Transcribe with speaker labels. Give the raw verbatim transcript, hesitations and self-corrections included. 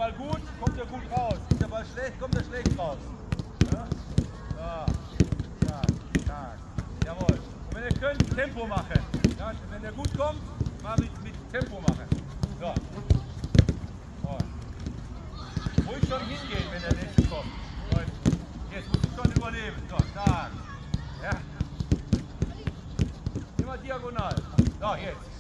Speaker 1: Ball gut, kommt er gut raus. Ist der Ball schlecht, kommt er schlecht raus. Ja? So. Ja, stark. Jawohl. Und wenn ihr könnt, Tempo machen. Ja? Wenn der gut kommt, mal mit, mit Tempo machen. So. So. Ruhig schon hingehen, wenn der nächste kommt. So, jetzt musst du schon überleben. So, stark. Ja. Immer diagonal. So, jetzt.